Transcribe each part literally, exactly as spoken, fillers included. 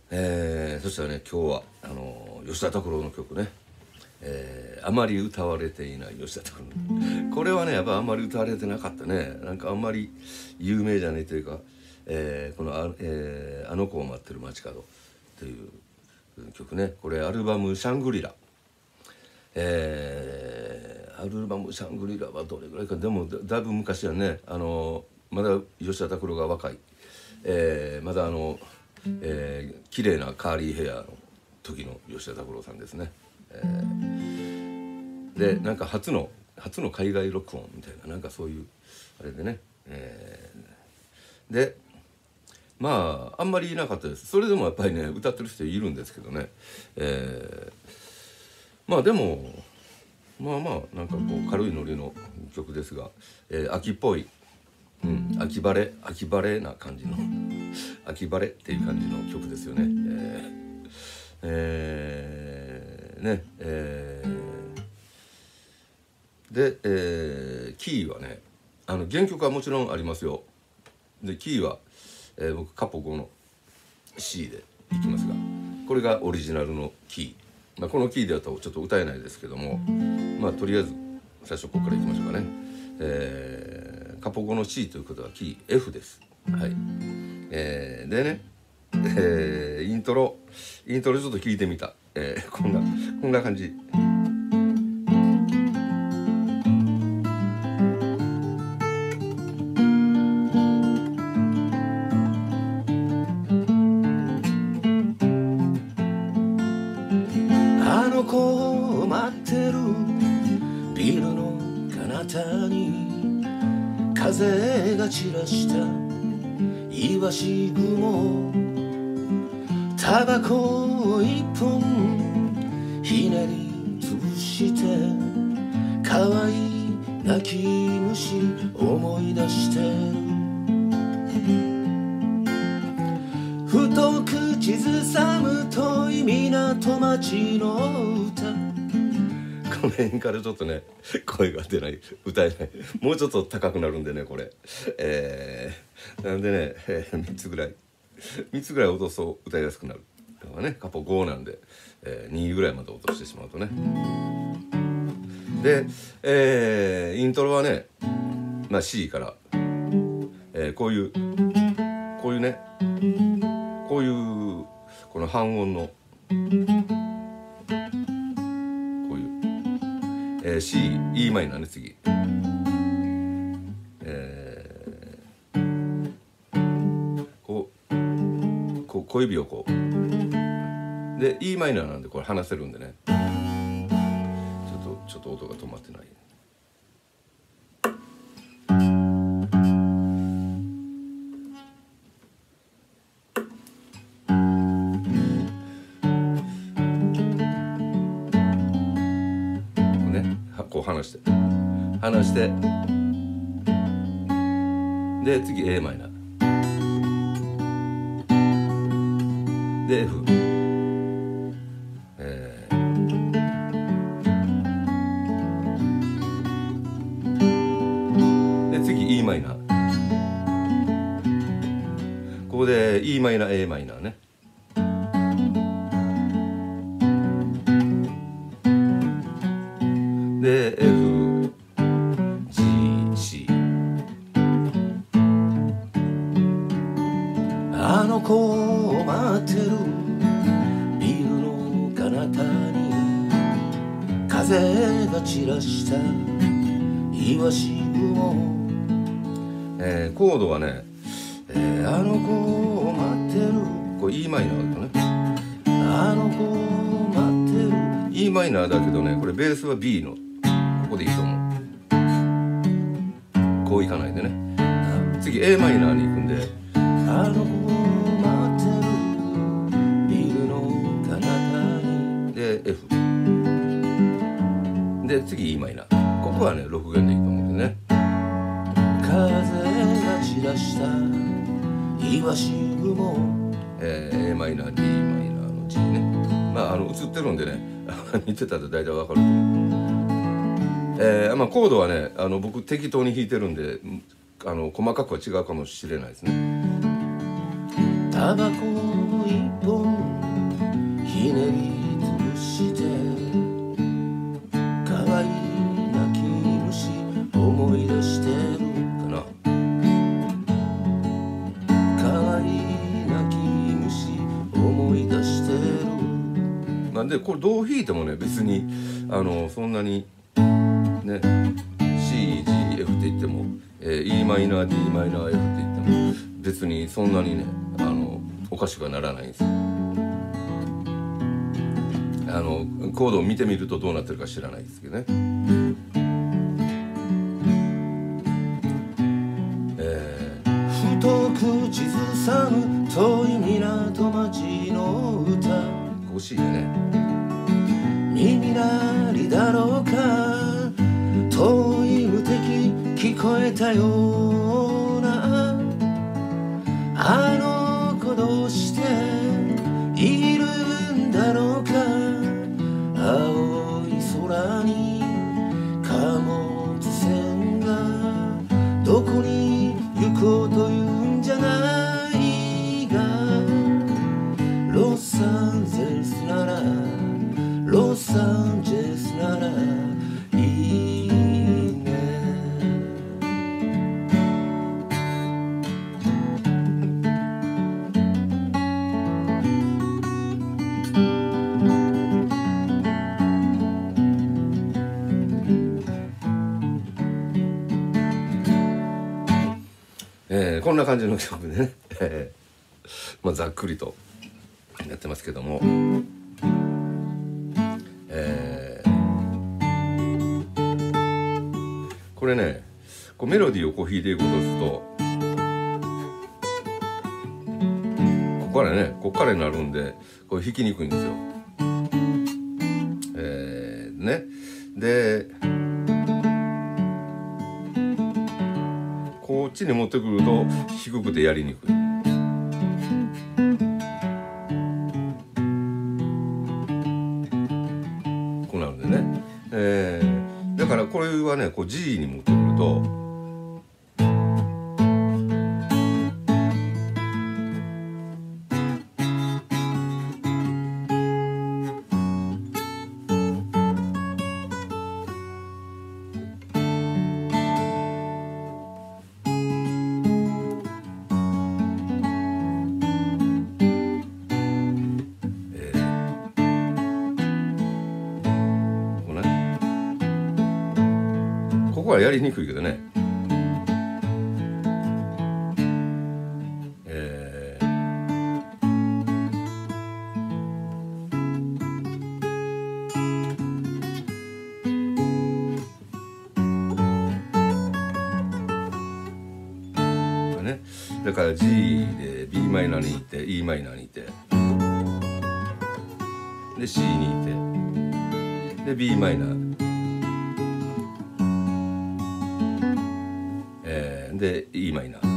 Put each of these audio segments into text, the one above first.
えー、そしたらね今日はあの吉田拓郎の曲ね、えー、あまり歌われていない吉田拓郎これはねやっぱあんまり歌われてなかったね。なんかあんまり有名じゃないというか、えー、このあ、えー「あの子を待ってる街角」という曲ね。これアルバム「シャングリラ」、えー、アルバム「シャングリラ」はどれぐらいか、でも だ, だいぶ昔はね、あのまだ吉田拓郎が若い、えー、まだあの、えー、綺麗なカーリーヘアの時の吉田拓郎さんですね。えー、でなんか初の初の海外録音みたいな、なんかそういうあれでね、えー、でまああんまりいなかったです。それでもやっぱりね歌ってる人いるんですけどね、えー、まあでもまあまあなんかこう軽いノリの曲ですが、えー、秋っぽい、うん、秋晴れ秋晴れな感じの秋晴れっていう感じの曲ですよね。えーえー、ねえー、で、えー、キーはねあの原曲はもちろんありますよ。でキーは、えー、僕カポごの C でいきますが、これがオリジナルのキー、まあ、このキーではとちょっと歌えないですけども、まあとりあえず最初ここからいきましょうかね。えー、カポごの C ということはキー F です。はい。えー、でね、えー、イントロイントロちょっと聞いてみた、えー、こんなこんな感じ。あの子を待ってるビルの彼方に風が散らしたイワシ雲、タバコを一本ひねりつぶして可愛い泣き虫思い出してる。ふと口ずさむ遠い港町の歌、この辺からちょっとね声が出ない、歌えない、もうちょっと高くなるんでねこれ、えー、なんでね、えー、みっつぐらいみっつぐらい落とすと歌いやすくなる。だからねカポごなんで、えー、にぐらいまで落としてしまうとね。で、えー、イントロはね、まあ、C から、えー、こういうこういうねこういうこの半音のえー、C、E マイナーね次、えー、こう、こう小指をこうで E マイナーなんでこれ離せるんでね、ちょっとちょっと音が止まってない。こう離して離してで次 A マイナーで F、えー、で次 E マイナー、ここで E マイナー A マイナーね、で F G C、 あの子を待ってるビルの彼方に風が散らしたイワシ雲、えー、コードはね、えー、あの子を待ってる、これ E マイナーだね、あの子を待ってる E マイナーだけどね、これベースは B のここでいいと思う。こういかないでね、次 A マイナーに行くんで、あの子を待ってるビルの彼方にで F で次 E マイナー、ここはねろく弦でいいと思うんでね、風が散らしたイワシ雲、えー、A マイナー D マイナーの G ね、まああの映ってるんでね見てたら大体わかると思う。えーまあ、コードはねあの僕適当に弾いてるんであの細かくは違うかもしれないですね。タバコを一本ひねりつぶして可愛い泣き虫思い出してるかな。可愛い泣き虫思い出してる。なんでこれどう弾いてもね別にあのそんなにね シージーエフ って言っても、えー、イーマイナー ディーマイナー エフ って言っても別にそんなにねあのおかしくはならないんですよ。あのコードを見てみるとどうなってるか知らないですけどね。えー、太く地図さむ遠い港町の歌欲しいね。耳鳴りだろうか遠い無敵聞こえたようなあの子どうしているんだろうか。青い空に貨物船がどこに行こうというんじゃないがロサンゼルスならロサンゼルスならいいね。えー、こんな感じの曲でね、えーまあ、ざっくりとやってますけども、えー、これねこうメロディーをこう弾いていこうとするとここからねここからになるんでこれ弾きにくいんですよ。えー、ねでこっちに持ってくると低くてやりにくい。こうなるんでね、えー、だからこれはねこう G に持ってくるとここはやりにくいけどね、えー、ね、だから G で ビー マイナーにいて イー マイナーにいてで C にいてで ビー マイナーで イー マイナー、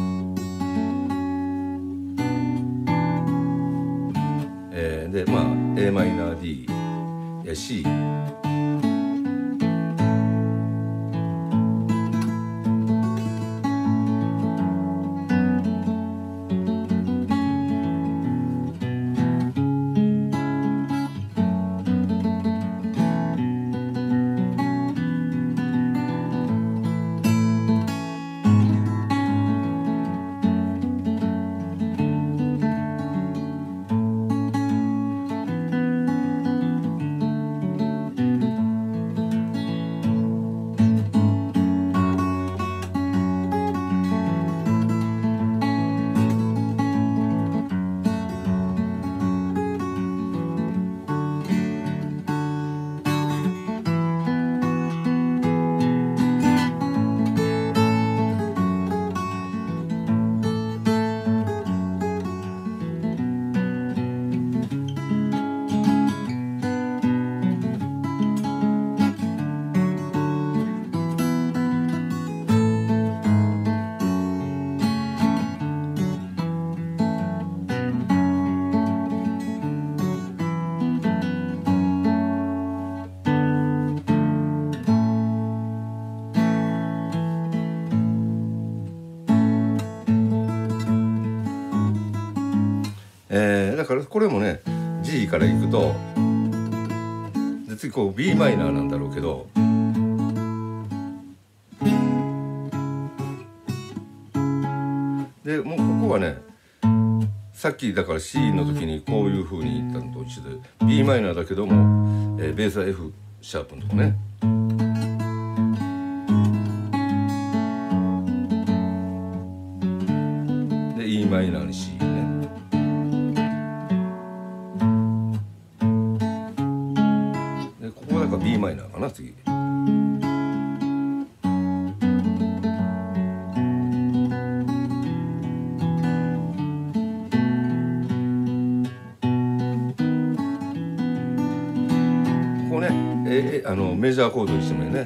えー、でまあ エー マイナー D や C、 えー、だからこれもね G からいくとで次こう ビーマイナーなんだろうけど、でもうここはねさっきだから C の時にこういう風に言ったのと一緒で ビーマイナーだけども、えー、ベースは F シャープのとこね。で E マイナーに C ね。でここだから ビーマイナーかな次。ここね、えあのメジャーコードにしてもいいね。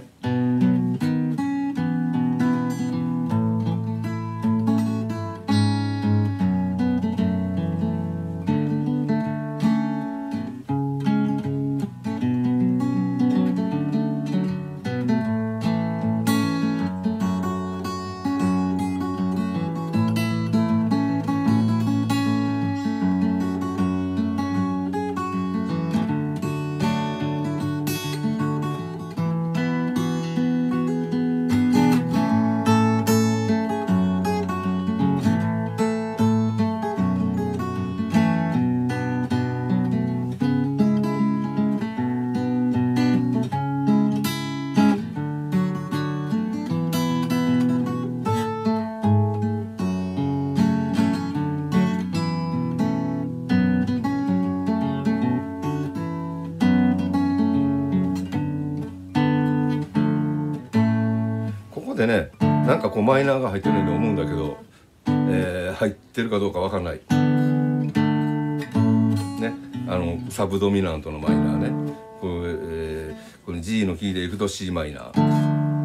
でね、なんかこうマイナーが入ってるように思うんだけど、えー、入ってるかどうかわかんないね。あのサブドミナントのマイナーね、これ、えー、これ G のキーでいくと C マイナー。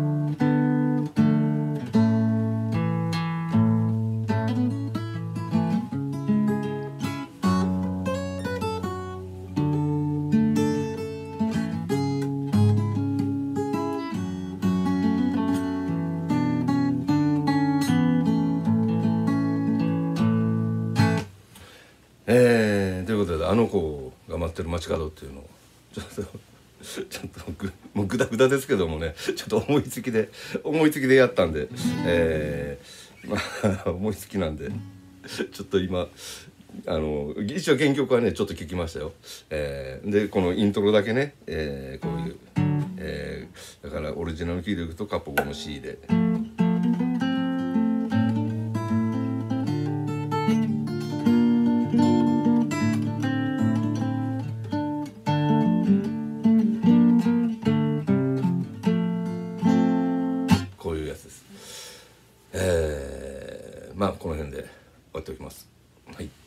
えー、ということであの子が待ってる街角っていうのをちょっとちょっとぐもうグダグダですけどもね、ちょっと思いつきで思いつきでやったんで、えー、まあ思いつきなんでちょっと今あの一応原曲はねちょっと聞きましたよ。えー、でこのイントロだけね、えー、こういう、えー、だからオリジナルキーでいくとカップごの C で。えー、まあこの辺で終わっておきます。はい。